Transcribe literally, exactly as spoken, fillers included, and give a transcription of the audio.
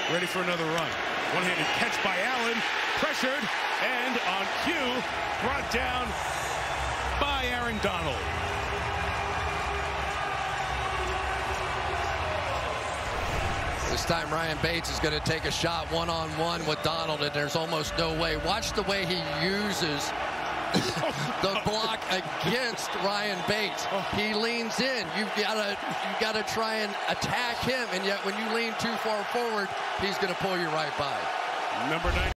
ready for another run. One-handed catch by Allen, pressured, and on cue, brought down by Aaron Donald. This time Ryan Bates is going to take a shot one-on-one with Donald, and there's almost no way. Watch the way he uses the block against Ryan Bates. He leans in. You've got to you got to try and attack him, and yet when you lean too far forward, he's going to pull you right by. Number nine.